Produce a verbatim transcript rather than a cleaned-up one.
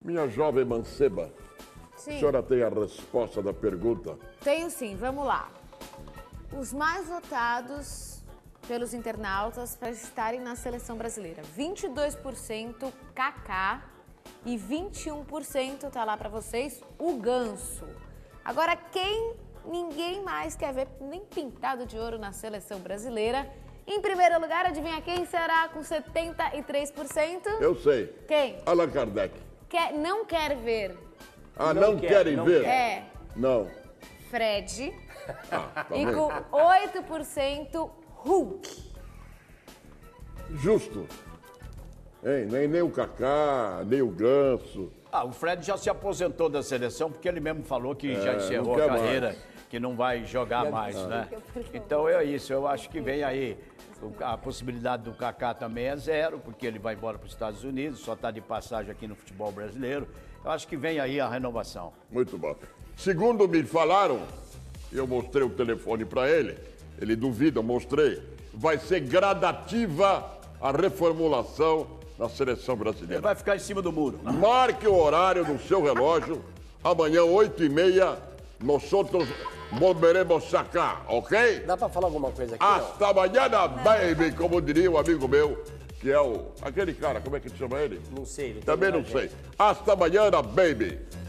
Minha jovem manceba, Sim. a senhora tem a resposta da pergunta? Tenho sim, vamos lá. Os mais votados pelos internautas para estarem na seleção brasileira. vinte e dois por cento Kaká e vinte e um por cento tá lá para vocês, o Ganso. Agora, quem ninguém mais quer ver nem pintado de ouro na seleção brasileira? Em primeiro lugar, adivinha quem será com setenta e três por cento? Eu sei. Quem? Allan Kardec. Quer, não quer ver. Ah, não, Não quer, querem não ver? quer. É Não. Fred Ah, tá e vendo? com oito por cento Hulk. Justo. Hein? Nem, nem o Kaká, nem o Ganso. Ah, o Fred já se aposentou da seleção porque ele mesmo falou que já encerrou não a quer carreira, mais. que não vai jogar mais, né? Então é isso, eu acho que vem aí. A possibilidade do Kaká também é zero, porque ele vai embora para os Estados Unidos, só está de passagem aqui no futebol brasileiro. Eu acho que vem aí a renovação. Muito bom. Segundo me falaram, eu mostrei o telefone para ele, ele duvida, eu mostrei, vai ser gradativa a reformulação na seleção Ele brasileira. vai ficar em cima do muro. Marque o horário no seu relógio, amanhã, oito e meia, nós outros volveremos sacar, ok? Dá pra falar alguma coisa aqui? ó? Hasta amanhã, baby, como diria um amigo meu, que é o... aquele cara, como é que chama ele? Não sei. ele tem Também não muita sei. gente. Hasta amanhã, baby.